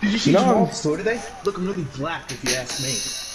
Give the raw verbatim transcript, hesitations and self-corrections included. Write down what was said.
Did you see No, Jamal's store today? Looking really black, if you ask me.